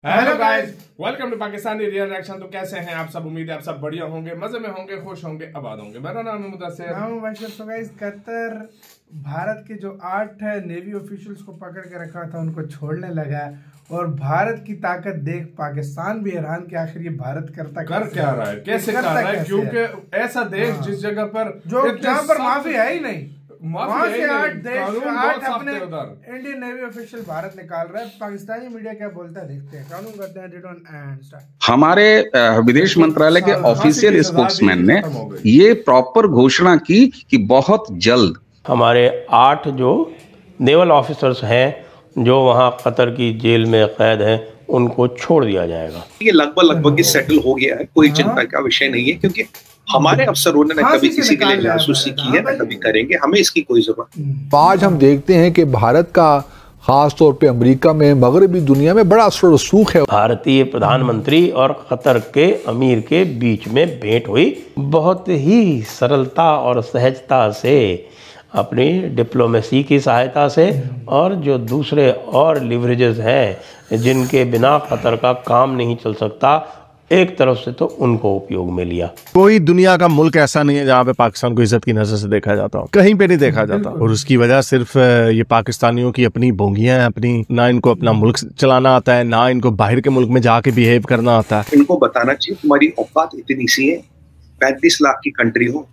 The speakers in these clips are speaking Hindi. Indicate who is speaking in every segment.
Speaker 1: Hello guys, welcome to Pakistani real reaction. तो कैसे हैं आप सब? उम्मीद है आप सब बढ़िया होंगे, मजे में होंगे, खुश होंगे, आबाद होंगे। मेरा नाम है मुदस्सिर।
Speaker 2: तो गाइस, कतर भारत के जो 8 नेवी ऑफिशियल्स को पकड़ के रखा था उनको छोड़ने लगा और भारत की ताकत देख पाकिस्तान भी हैरान कि आखिर ये भारत करता
Speaker 1: कर क्या रहा है, कैसे कर रहा है, क्योंकि ऐसा देश जिस जगह पर
Speaker 2: जहाँ पर माफी है ही नहीं, वहाँ से 8 देश 8 अपने
Speaker 1: Indian
Speaker 2: Indian navy official Bharat निकाल रहा है। पाकिस्तानी मीडिया क्या बोलता है देखते हैं। कानून करते हैं
Speaker 3: हमारे विदेश मंत्रालय के ऑफिशियल स्पोक्समैन ने ये प्रॉपर घोषणा की कि बहुत जल्द
Speaker 4: हमारे 8 जो नेवल ऑफिसर्स हैं जो वहाँ कतर की जेल में कैद हैं उनको छोड़ दिया जाएगा।
Speaker 5: ये लगभग सेटल हो गया है, कोई चिंता का विषय नहीं है, क्योंकि हमारे अफसरों ने कभी किसी के लिए जासूसी की है, न कभी करेंगे, हमें इसकी कोई जरूरत नहीं।
Speaker 6: आज हम देखते हैं कि भारत का खास तौर पे अमेरिका में, मगरबी दुनिया में बड़ा असर रसूख है।
Speaker 4: भारतीय प्रधानमंत्री और कतर के अमीर के बीच में भेंट हुई, बहुत ही सरलता और सहजता से अपनी डिप्लोमेसी की सहायता से और जो दूसरे और लिवरेजेस हैं जिनके बिना कतर का काम नहीं चल सकता, एक तरफ से तो उनको उपयोग में लिया।
Speaker 7: कोई दुनिया का मुल्क ऐसा नहीं है जहाँ पे पाकिस्तान को इज्जत की नजर से देखा जाता हो, कहीं पे नहीं देखा जाता। और उसकी वजह सिर्फ ये पाकिस्तानियों की अपनी भोंगियां हैं, अपनी ना इनको अपना मुल्क चलाना आता है, ना इनको बाहर के मुल्क में जाके बिहेव करना आता है।
Speaker 5: इनको बताना चाहिए तुम्हारी औकात इतनी सी है, 35 लाख की कंट्री हो।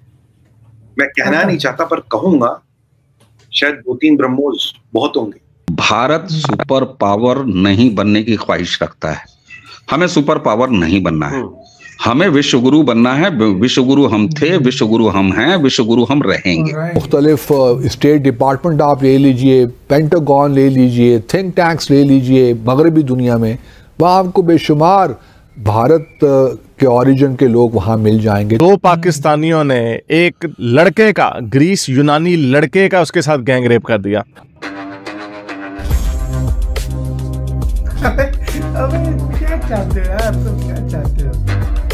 Speaker 5: मैं कहना नहीं चाहता पर कहूंगा शायद 2-3 ब्रह्मोस बहुत होंगे।
Speaker 3: भारत सुपर पावर नहीं बनने की ख्वाहिश रखता है। हमें सुपर पावर नहीं बनना है, हमें विश्वगुरु बनना है। विश्वगुरु हम थे, विश्वगुरु हम हैं, विश्वगुरु हम रहेंगे।
Speaker 6: मुख्तलिफ स्टेट डिपार्टमेंट आप ले लीजिए, पेंटागन ले लीजिए, थिंक टैंक्स ले लीजिए मगरबी दुनिया में, वहाँ आपको बेशुमार भारत के ओरिजिन के लोग वहाँ मिल जाएंगे।
Speaker 7: 2 पाकिस्तानियों ने एक लड़के का, ग्रीस यूनानी लड़के का, उसके साथ गैंग रेप कर दिया।
Speaker 2: अबे क्या चाहते हो यार, तुम क्या चाहते हो?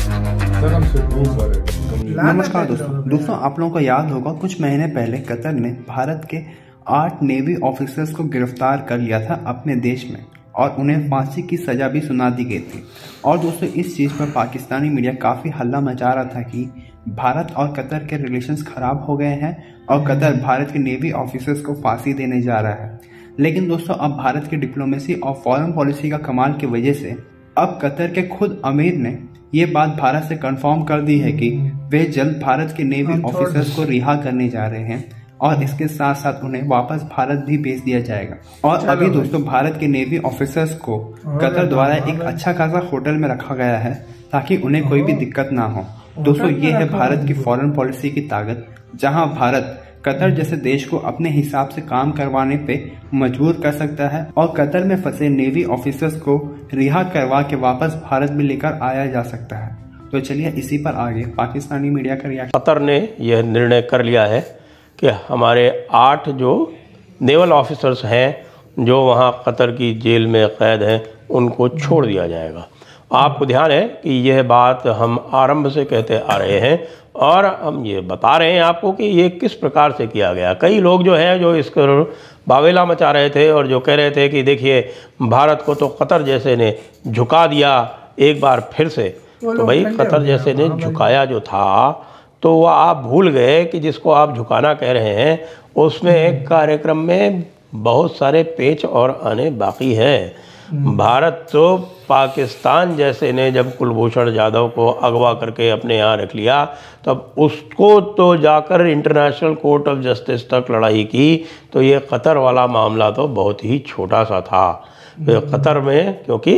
Speaker 8: नमस्कार दोस्तों, आप लोगों को याद होगा कुछ महीने पहले कतर ने भारत के 8 नेवी ऑफिसर्स को गिरफ्तार कर लिया था अपने देश में और उन्हें फांसी की सजा भी सुना दी गई थी। और दोस्तों, इस चीज़ पर पाकिस्तानी मीडिया काफ़ी हल्ला मचा रहा था कि भारत और कतर के रिलेशंस खराब हो गए हैं और कतर भारत के नेवी ऑफिसर्स को फांसी देने जा रहा है। लेकिन दोस्तों, अब भारत की डिप्लोमेसी और फॉरेन पॉलिसी का कमाल की वजह से अब कतर के खुद अमीर ने ये बात भारत से कंफर्म कर दी है कि वे जल्द भारत के नेवी ऑफिसर्स को रिहा करने जा रहे हैं और इसके साथ साथ उन्हें वापस भारत भी भेज दिया जाएगा। और अभी दोस्तों, भारत के नेवी ऑफिसर्स को कतर द्वारा एक अच्छा खासा होटल में रखा गया है ताकि उन्हें कोई भी दिक्कत ना हो। दोस्तों, ये है भारत की फॉरेन पॉलिसी की ताकत, जहां भारत कतर जैसे देश को अपने हिसाब से काम करवाने पे मजबूर कर सकता है और कतर में फंसे नेवी ऑफिसर्स को रिहा करवा के वापस भारत में लेकर आया जा सकता है। तो चलिए इसी पर आगे पाकिस्तानी मीडिया का रिएक्शन।
Speaker 4: कतर ने यह निर्णय कर लिया है कि हमारे 8 जो नेवल ऑफिसर्स हैं जो वहाँ कतर की जेल में कैद हैं उनको छोड़ दिया जाएगा। आपको ध्यान है कि यह बात हम आरंभ से कहते आ रहे हैं और हम ये बता रहे हैं आपको कि ये किस प्रकार से किया गया। कई लोग जो हैं जो इसको बावेला मचा रहे थे और जो कह रहे थे कि देखिए भारत को तो कतर जैसे ने झुका दिया एक बार फिर से। तो भाई, कतर जैसे ने झुकाया जो था तो वह आप भूल गए कि जिसको आप झुकाना कह रहे हैं उसमें एक कार्यक्रम में बहुत सारे पेच और आने बाकी है। भारत तो पाकिस्तान जैसे ने जब कुलभूषण जाधव को अगवा करके अपने यहाँ रख लिया तब उसको तो जाकर इंटरनेशनल कोर्ट ऑफ जस्टिस तक लड़ाई की, तो ये कतर वाला मामला तो बहुत ही छोटा सा था कतर में, क्योंकि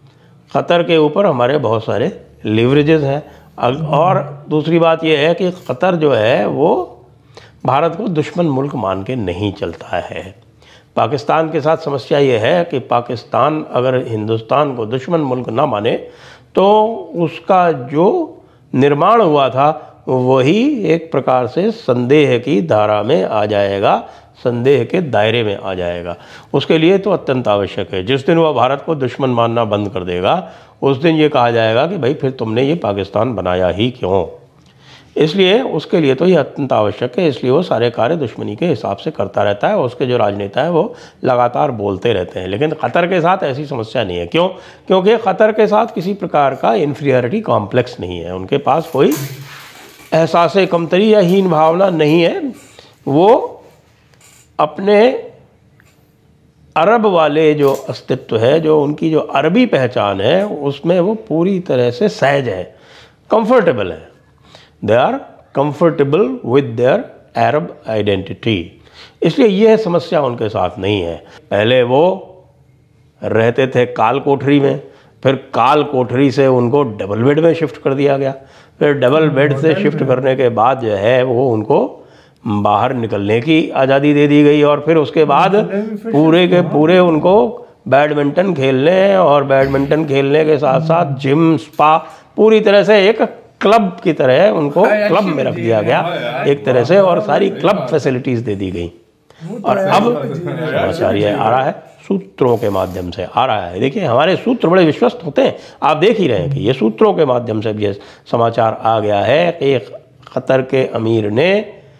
Speaker 4: कतर के ऊपर हमारे बहुत सारे लिवरेजेस हैं। और दूसरी बात यह है कि कतर जो है वो भारत को दुश्मन मुल्क मान के नहीं चलता है। पाकिस्तान के साथ समस्या ये है कि पाकिस्तान अगर हिंदुस्तान को दुश्मन मुल्क ना माने तो उसका जो निर्माण हुआ था वही एक प्रकार से संदेह की धारा में आ जाएगा, संदेह के दायरे में आ जाएगा। उसके लिए तो अत्यंत आवश्यक है, जिस दिन वह भारत को दुश्मन मानना बंद कर देगा उस दिन ये कहा जाएगा कि भाई फिर तुमने ये पाकिस्तान बनाया ही क्यों। इसलिए उसके लिए तो ये अत्यंत आवश्यक है, इसलिए वो सारे कार्य दुश्मनी के हिसाब से करता रहता है और उसके जो राजनेता है वो लगातार बोलते रहते हैं। लेकिन क़तर के साथ ऐसी समस्या नहीं है। क्यों? क्योंकि क़तर के साथ किसी प्रकार का इन्फीरियरिटी कॉम्प्लेक्स नहीं है, उनके पास कोई एहसास कमतरी या हीन भावना नहीं है। वो अपने अरब वाले जो अस्तित्व है, जो उनकी जो अरबी पहचान है, उसमें वो पूरी तरह से सहज है, कंफर्टेबल है। They are comfortable with their Arab identity, इसलिए यह समस्या उनके साथ नहीं है। पहले वो रहते थे काल कोठरी में, फिर काल कोठरी से उनको डबल बेड में शिफ्ट कर दिया गया, फिर डबल बेड से शिफ्ट करने के बाद जो है वो उनको बाहर निकलने की आज़ादी दे दी गई और फिर उसके बाद पूरे के पूरे उनको बैडमिंटन खेलने और बैडमिंटन खेलने के साथ साथ जिम, स्पा, पूरी तरह से एक क्लब की तरह उनको क्लब में रख दिया गया एक तरह से, और सारी क्लब फैसिलिटीज़ दे दी गई। और अब समाचार ये आ रहा है, सूत्रों के माध्यम से आ रहा है। देखिए हमारे सूत्र बड़े विश्वस्त होते हैं, आप देख ही रहे हैं कि ये सूत्रों के माध्यम से ये समाचार आ गया है कि क़तर के अमीर ने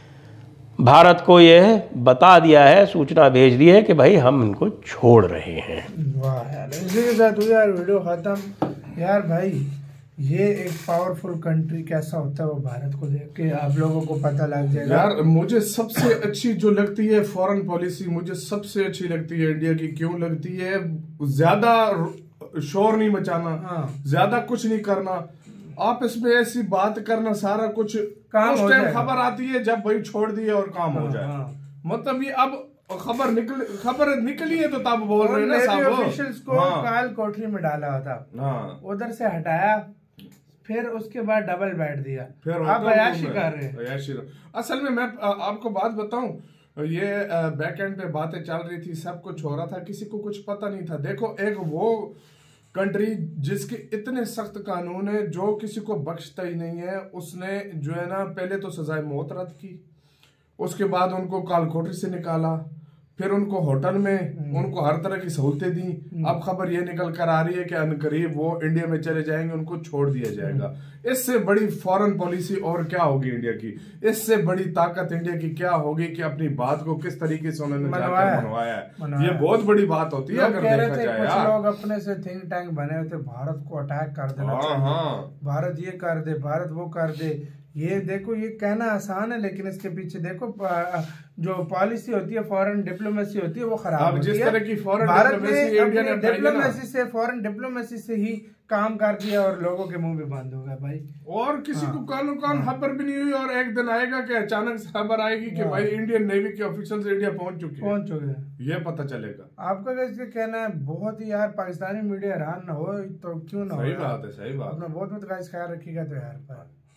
Speaker 4: भारत को यह बता दिया है, सूचना भेज दी है कि भाई हम इनको छोड़ रहे हैं।
Speaker 2: वाह यार, इसी के साथ हुई यार वीडियो खत्म। यार भाई ये एक पावरफुल कंट्री कैसा होता है वो भारत को देख के आप लोगों को पता लग जाएगा।
Speaker 1: यार मुझे सबसे अच्छी जो लगती है फॉरेन पॉलिसी, मुझे सबसे अच्छी लगती है इंडिया की। क्यों लगती है? ज्यादा शोर नहीं मचाना, ज्यादा कुछ नहीं करना, आपस में ऐसी बात करना, सारा कुछ काम उस टाइम खबर आती है जब भाई छोड़ दिए और काम हो जाए। मतलब ये अब खबर निकली है तो तब बोल रहे हैं ना साहब।
Speaker 2: ऑफिशियल्स को काल कोठरी में डाला था, उधर से हटाया, फिर उसके बाद डबल बैठ दिया, फिर आप अयाशी कर रहे हैं।
Speaker 1: असल में मैं आपको बात बताऊं, ये बैक एंड पे बातें चल रही थी, सब कुछ हो रहा था, किसी को कुछ पता नहीं था। देखो एक वो कंट्री जिसके इतने सख्त कानून है, जो किसी को बख्शता ही नहीं है, उसने जो है ना पहले तो सजाए मौत रद्द की, उसके बाद उनको काल कोठरी से निकाला, फिर उनको होटल में उनको हर तरह की सहूलतें दी। अब खबर ये निकल कर आ रही है कि अनकरीब वो इंडिया में चले जाएंगे, उनको छोड़ दिया जाएगा। इससे बड़ी फॉरेन पॉलिसी और क्या होगी इंडिया की? इससे बड़ी ताकत इंडिया की क्या होगी कि अपनी बात को किस तरीके से उन्होंने मनवाया है। ये बहुत बड़ी बात होती है अगर देखा जाए।
Speaker 2: कुछ लोग अपने से थिंक टैंक बने हुए थे, भारत को अटैक कर देना चाहिए, भारत ये कर दे, भारत वो कर दे। ये देखो, ये कहना आसान है, लेकिन इसके पीछे देखो जो पॉलिसी होती है, फॉरेन डिप्लोमेसी होती है, वो खराब होती है।
Speaker 1: जिस तरह की फॉरेन
Speaker 2: डिप्लोमेसी से, फॉरेन डिप्लोमेसी से ही काम कर दिया और लोगों के मुंह भी बंद हो गए भाई।
Speaker 1: और किसी को कान खबर भी नहीं हुई, और एक दिन आएगा कि अचानक से खबर आएगी कि भाई इंडियन नेवी के ऑफिसर्स इंडिया पहुंच चुके हैं, ये पता चलेगा।
Speaker 2: आपका कैसे कहना है? बहुत ही यार पाकिस्तानी मीडिया हैरान ना हो तो क्यों ना हो।
Speaker 1: सही बात है, सही बात।
Speaker 2: अपना बहुत ख्याल रखिएगा तो यार।